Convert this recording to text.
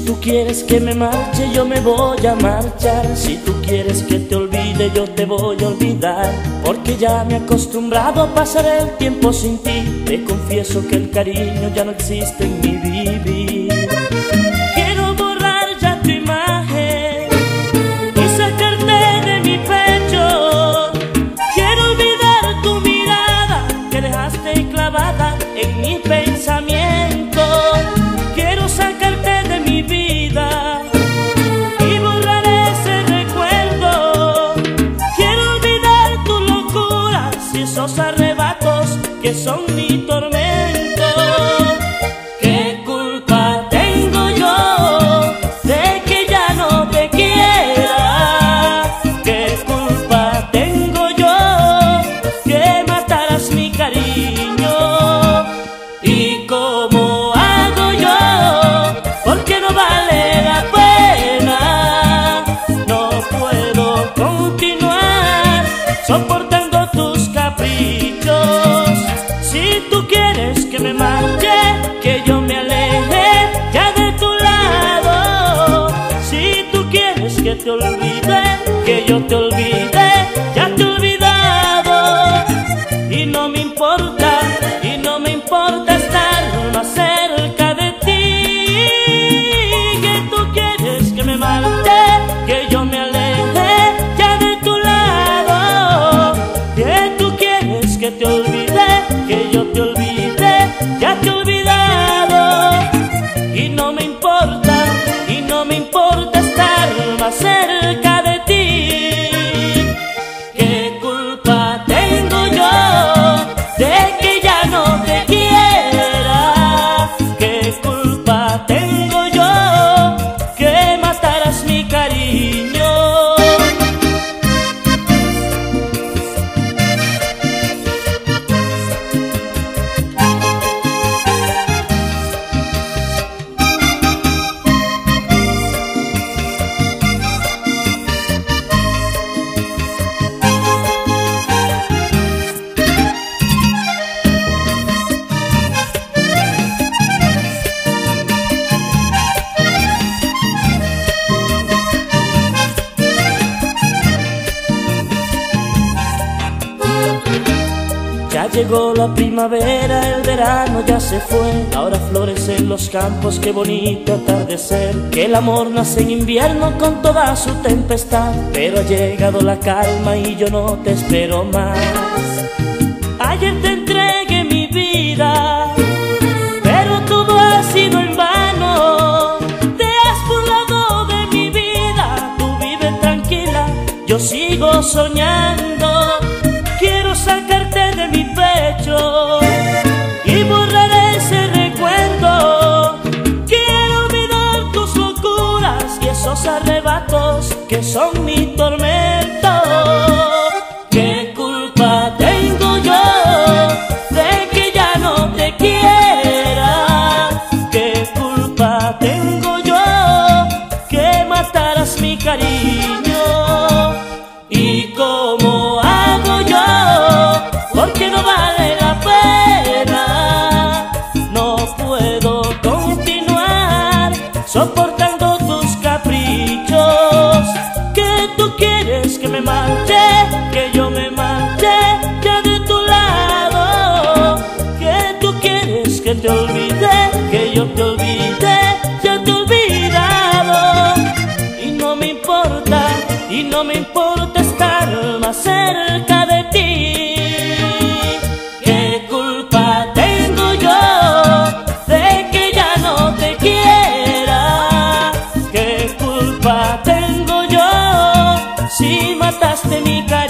tú quieres que me marche, yo me voy a marchar. Si tú quieres que te olvide, yo te voy a olvidar. Porque ya me he acostumbrado a pasar el tiempo sin ti. Te confieso que el cariño ya no existe en mi vivir. Quiero borrar ya tu imagen y sacarte de mi pecho. Quiero olvidar tu mirada que dejaste clavada en mi pensamiento. Quiero sacarte de mi vida y borrar ese recuerdo. Quiero olvidar tus locuras y esos arrebatos que son mi tormento. ¿Qué culpa tengo yo de que ya no te quiera? ¿Qué culpa tengo yo que mataras mi cariño? ¿Y cómo hago yo? Porque no vale la pena. No puedo continuar soportando tus caprichos. Si tú quieres que me marche, que yo me aleje ya de tu lado. Si tú quieres que te olvide, que yo te olvide, ya te he olvidado. Y no me importa, y no me importa estar más cerca de ti. Que tú quieres que me marche, que yo me aleje ya de tu lado. Que tú quieres que te olvide, que yo te olvide, ya te he olvidado. Y no me importa, y no me importa estar más cerca de ti. ¿Qué culpa tengo yo de que ya no te quiera? ¿Qué culpa tengo yo que mataras mi cariño? Ya llegó la primavera, el verano ya se fue. Ahora florecen los campos, qué bonito atardecer. Que el amor nace en invierno con toda su tempestad. Pero ha llegado la calma y yo no te espero más. Ayer te entregué mi vida, pero todo ha sido en vano. Te has burlado de mi vida, tú vives tranquila, yo sigo soñando. Quiero sacarte de mi pecho y borrar ese recuerdo. Quiero olvidar tus locuras y esos arrebatos que son mi tormento. ¿Qué culpa tengo yo de que ya no te quiera? ¿Qué culpa tengo yo que mataras mi cariño? ¿Y cómo hago yo? Porque no vale la pena. No puedo continuar soportando tus caprichos. Que tú quieres que me marche, que yo me marche ya de tu lado. Que tú quieres que te olvide, que yo te olvide, ya te he olvidado. Y no me importa, y no me importa estar más cerca de ti. ¿Qué culpa tengo yo de que ya no te quiera? ¿Qué culpa tengo yo si mataste mi cariño?